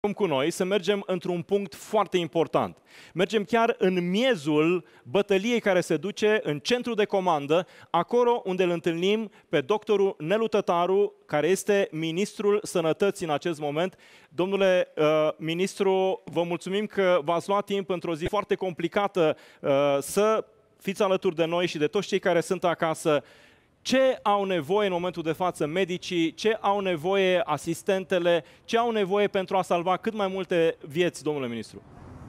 cu noi să mergem într-un punct foarte important. Mergem chiar în miezul bătăliei care se duce în centru de comandă, acolo unde îl întâlnim pe doctorul Nelu Tătaru, care este ministrul sănătății în acest moment. Domnule ministru, vă mulțumim că v-ați luat timp într-o zi foarte complicată să fiți alături de noi și de toți cei care sunt acasă. Ce au nevoie în momentul de față medicii, ce au nevoie asistentele, ce au nevoie pentru a salva cât mai multe vieți, domnule ministru?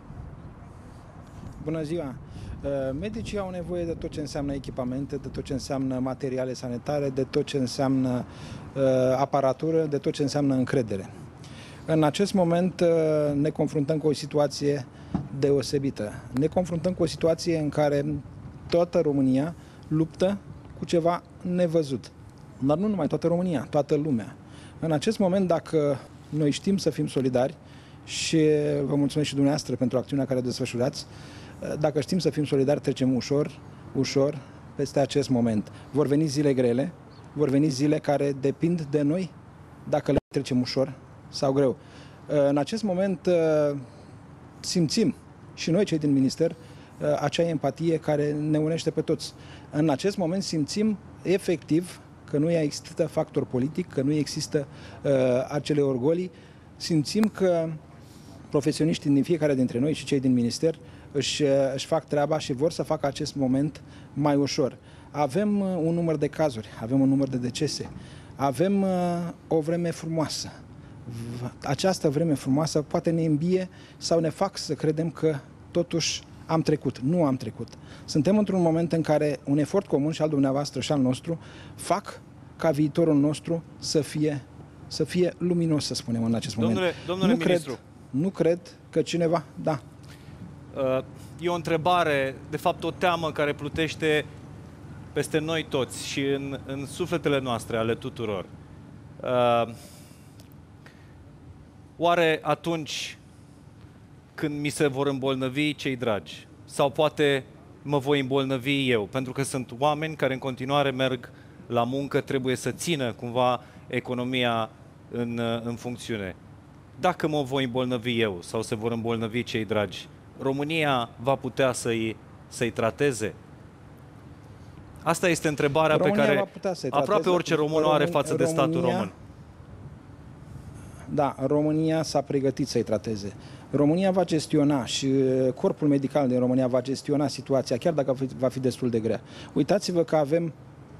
Bună ziua! Medicii au nevoie de tot ce înseamnă echipamente, de tot ce înseamnă materiale sanitare, de tot ce înseamnă aparatură, de tot ce înseamnă încredere. În acest moment ne confruntăm cu o situație deosebită. Ne confruntăm cu o situație în care toată România luptă cu ceva nevăzut. Dar nu numai toată România, toată lumea. În acest moment, dacă noi știm să fim solidari, și vă mulțumesc și dumneavoastră pentru acțiunea care o desfășurați, dacă știm să fim solidari, trecem ușor peste acest moment. Vor veni zile grele, vor veni zile care depind de noi, dacă le trecem ușor sau greu. În acest moment simțim și noi, cei din minister, acea empatie care ne unește pe toți. În acest moment simțim efectiv că nu există factor politic, că nu există acele orgolii. Simțim că profesioniștii din fiecare dintre noi și cei din minister își fac treaba și vor să facă acest moment mai ușor. Avem un număr de cazuri, avem un număr de decese, avem o vreme frumoasă. Această vreme frumoasă poate ne îmbie sau ne fac să credem că totuși am trecut. Nu am trecut. Suntem într-un moment în care un efort comun și al dumneavoastră și al nostru fac ca viitorul nostru să fie luminos, să spunem, în acest moment. Domnule ministru. Nu cred că cineva... Da. E o întrebare, de fapt o teamă care plutește peste noi toți și în sufletele noastre, ale tuturor. Oare atunci când mi se vor îmbolnăvi cei dragi, sau poate mă voi îmbolnăvi eu, pentru că sunt oameni care în continuare merg la muncă, trebuie să țină cumva economia în funcțiune. Dacă mă voi îmbolnăvi eu sau se vor îmbolnăvi cei dragi, România va putea să-i trateze? Asta este întrebarea pe care aproape orice român o are față de statul român. Da, România s-a pregătit să-i trateze. România va gestiona și corpul medical din România va gestiona situația, chiar dacă va fi destul de grea. Uitați-vă că avem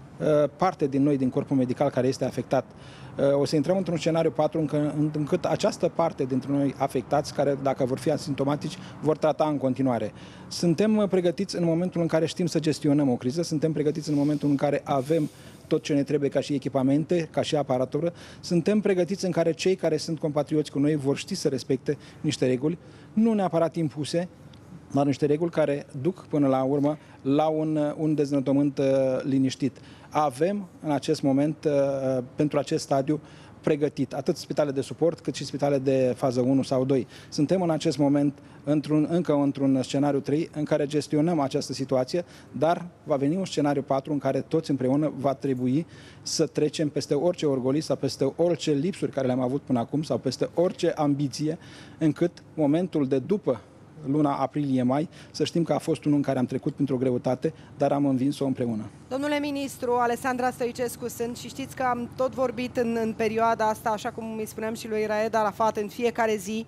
parte din noi, din corpul medical, care este afectat. O să intrăm într-un scenariu 4 încât această parte dintre noi afectați, care dacă vor fi asimptomatici, vor trata în continuare. Suntem pregătiți în momentul în care știm să gestionăm o criză, suntem pregătiți în momentul în care avem tot ce ne trebuie ca și echipamente, ca și aparatură. Suntem pregătiți în care cei care sunt compatrioți cu noi vor ști să respecte niște reguli, nu neapărat impuse, dar niște reguli care duc până la urmă la un deznodământ liniștit. Avem în acest moment, pentru acest stadiu, pregătit atât spitale de suport cât și spitale de fază 1 sau 2. Suntem în acest moment încă într-un scenariu 3 în care gestionăm această situație, dar va veni un scenariu 4 în care toți împreună va trebui să trecem peste orice orgolii sau peste orice lipsuri care le-am avut până acum sau peste orice ambiție, încât momentul de după luna aprilie-mai, să știm că a fost unul în care am trecut printr-o greutate, dar am învins-o împreună. Domnule ministru, Alexandra Stoicescu sunt și știți că am tot vorbit în perioada asta, așa cum îi spuneam și lui Raed Arafat, în fiecare zi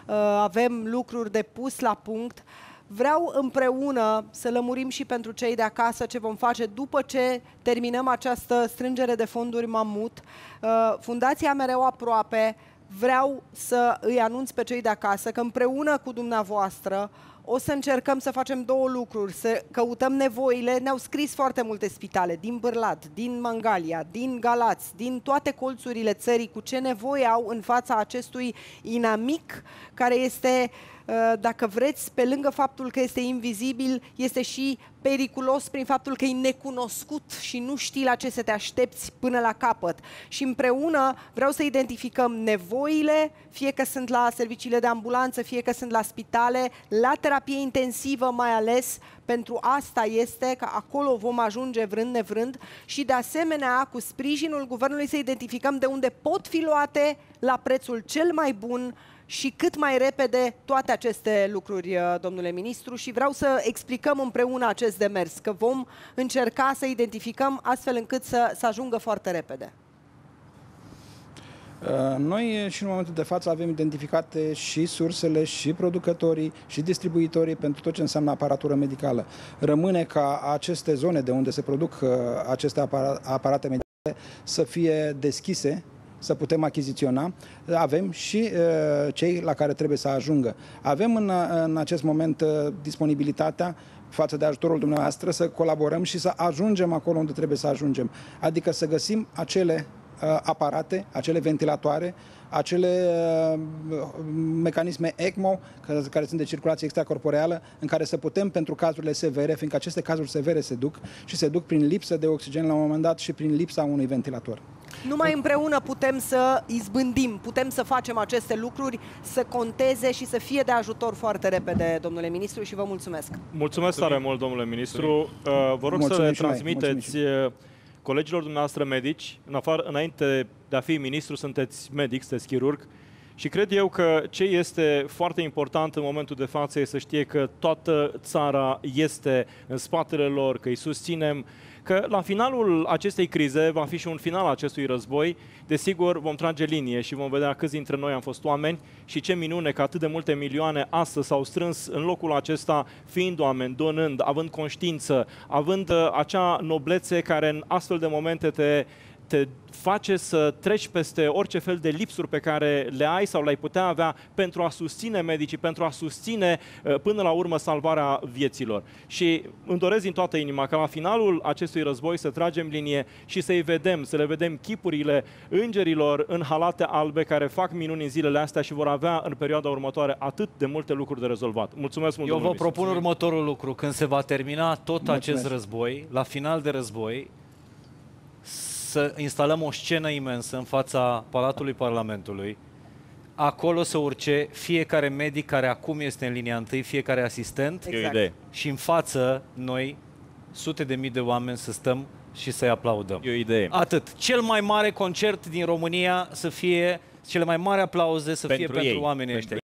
avem lucruri de pus la punct. Vreau împreună să lămurim și pentru cei de acasă ce vom face după ce terminăm această strângere de fonduri mamut. Fundația Mereu Aproape, vreau să îi anunț pe cei de acasă că împreună cu dumneavoastră o să încercăm să facem două lucruri, să căutăm nevoile. Ne-au scris foarte multe spitale din Bârlad, din Mangalia, din Galați, din toate colțurile țării, cu ce nevoie au în fața acestui inamic care este, dacă vreți, pe lângă faptul că este invizibil, este și periculos prin faptul că e necunoscut și nu știi la ce să te aștepți până la capăt. Și împreună vreau să identificăm nevoile, fie că sunt la serviciile de ambulanță, fie că sunt la spitale, la terapie intensivă mai ales. Pentru asta este că acolo vom ajunge vrând nevrând și de asemenea cu sprijinul guvernului să identificăm de unde pot fi luate la prețul cel mai bun și cât mai repede toate aceste lucruri, domnule ministru, și vreau să explicăm împreună acest demers, că vom încerca să identificăm astfel încât să ajungă foarte repede. Noi și în momentul de față avem identificate și sursele, și producătorii, și distribuitorii pentru tot ce înseamnă aparatură medicală. Rămâne ca aceste zone de unde se produc aceste aparate medicale să fie deschise, să putem achiziționa. Avem și cei la care trebuie să ajungă. Avem în acest moment disponibilitatea față de ajutorul dumneavoastră să colaborăm și să ajungem acolo unde trebuie să ajungem. Adică să găsim acele aparate, acele ventilatoare, acele mecanisme ECMO, care sunt de circulație extracorporeală, în care să putem, pentru cazurile severe, fiindcă aceste cazuri severe se duc prin lipsă de oxigen la un moment dat și prin lipsa unui ventilator. Numai împreună putem să izbândim, putem să facem aceste lucruri, să conteze și să fie de ajutor foarte repede, domnule ministru, și vă mulțumesc. Mulțumesc tare mult, domnule ministru. Vă rog să le transmiteți colegilor dumneavoastră medici, înainte de a fi ministru, sunteți medic, sunteți chirurg, și cred eu că ce este foarte important în momentul de față este să știe că toată țara este în spatele lor, că îi susținem, că la finalul acestei crize va fi și un final acestui război. Desigur, vom trage linie și vom vedea câți dintre noi am fost oameni și ce minune că atât de multe milioane astăzi s-au strâns în locul acesta, fiind oameni, donând, având conștiință, având acea noblețe care în astfel de momente te face să treci peste orice fel de lipsuri pe care le ai sau le-ai putea avea pentru a susține medicii, pentru a susține până la urmă salvarea vieților. Și îmi doresc din toată inima ca la finalul acestui război să tragem linie și să-i vedem, să le vedem chipurile îngerilor în halate albe care fac minuni în zilele astea și vor avea în perioada următoare atât de multe lucruri de rezolvat. Mulțumesc mult, Eu vă propun următorul lucru. Când se va termina tot acest război, la final de război, să instalăm o scenă imensă în fața Palatului Parlamentului, acolo să urce fiecare medic care acum este în linia întâi, fiecare asistent, Exact. și în față noi, sute de mii de oameni, să stăm și să-i aplaudăm. E o idee. Atât. Cel mai mare concert din România să fie, cele mai mari aplauze să fie pentru oamenii ăștia.